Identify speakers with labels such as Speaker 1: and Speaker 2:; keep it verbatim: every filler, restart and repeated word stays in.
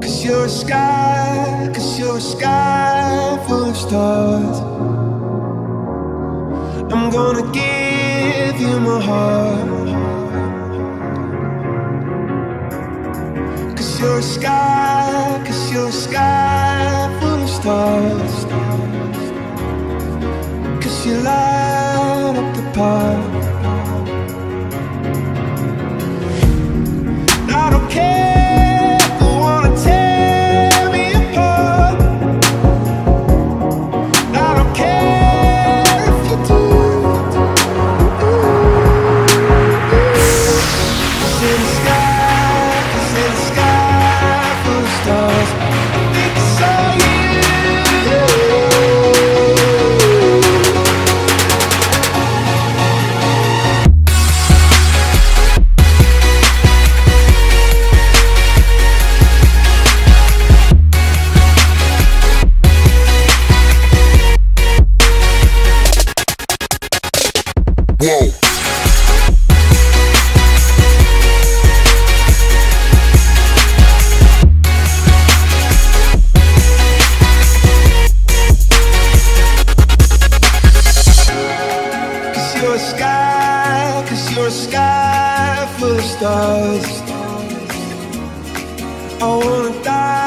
Speaker 1: Cause you're a sky, cause you're a sky full of stars. I'm gonna give you my heart. Cause you're a sky, cause you're a sky full of stars. Cause you light up the park. I don't care if you wanna tear me apart. I don't care if you do. Cause in the sky, cause in the sky full of stars, I think I saw you.
Speaker 2: Whoa.
Speaker 1: Cause you're a sky, cause you're a sky full of stars. I wanna die